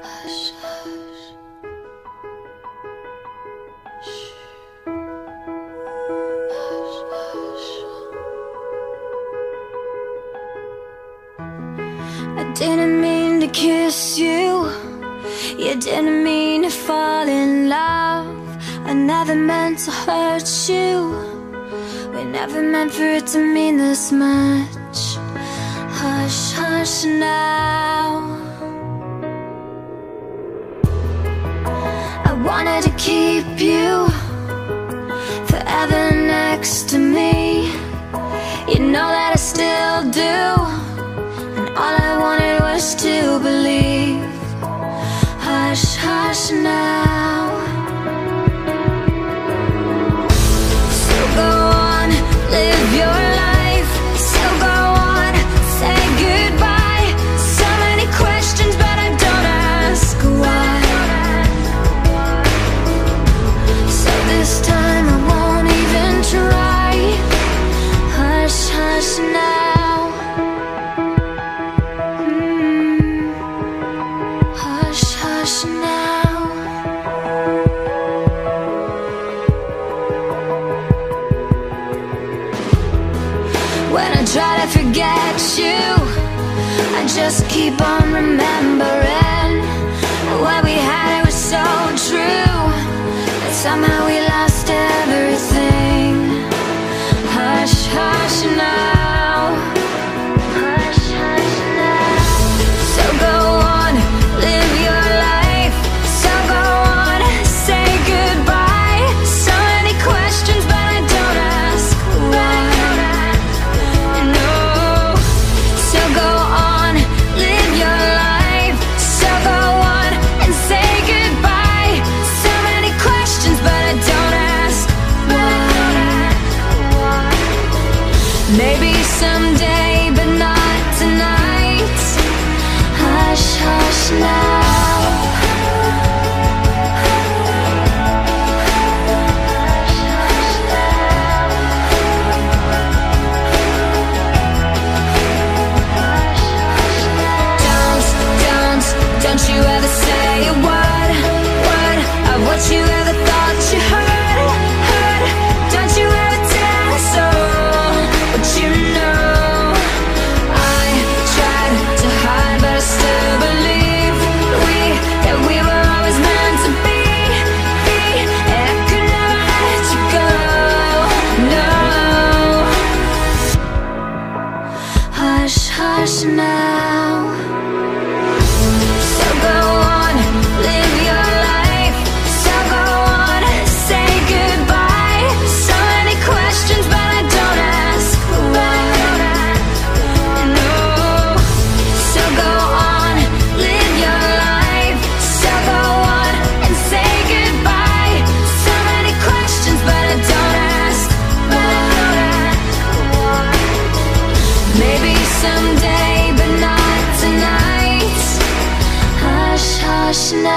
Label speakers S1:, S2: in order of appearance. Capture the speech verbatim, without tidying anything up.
S1: Hush, hush. Shh. Hush, hush. I didn't mean to kiss you. You didn't mean to fall in love. I never meant to hurt you. We never meant for it to mean this much. Hush, hush now. I wanted to keep you forever next to me. You know that I still do, and all I wanted was to believe. Hush, hush now. So go on, live your life. So go on, say goodbye. So many questions, but I don't ask why. So this time I won't even try. Hush, hush now. mm. Hush, hush now. When I try to forget you, I just keep on remembering. What we had, it was so true, but somehow we lost everything. Hush, hush now. Hush, hush now. So go on, live your life. So go on, say goodbye. So many questions, but I don't ask why. No. So go on, live your life. So go on and say goodbye. So many questions, but I don't ask why. Maybe someday, but not tonight. Hush, hush now. Don't, don't, don't you ever say a word, word of what you ever thought you heard, heard. Don't you ever tell us all what you know. I tried to hide, but I still believe we, that we were always meant to be, be. And I could never let you go, no. Hush, hush now. So go on, live your life. So go on, say goodbye. So many questions, but I don't ask why. No. So go on, live your life. So go on and say goodbye. So many questions, but I don't ask why. Maybe someday, but not tonight. Hush, hush now.